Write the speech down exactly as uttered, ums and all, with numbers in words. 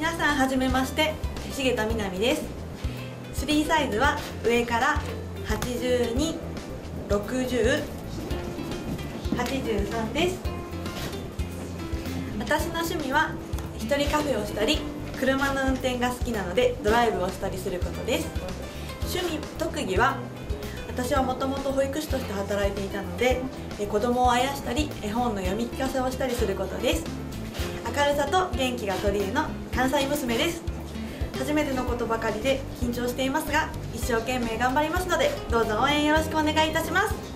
皆さんはじめまして、重田みなみです。スリーサイズは上からはちじゅうに、ろくじゅう、はちじゅうさんです。私の趣味は一人カフェをしたり、車の運転が好きなのでドライブをしたりすることです。趣味特技は、私はもともと保育士として働いていたので、子供をあやしたり絵本の読み聞かせをしたりすることです。明るさと元気が取り柄の関西娘です。初めてのことばかりで緊張していますが、一生懸命頑張りますので、どうぞ応援よろしくお願いいたします。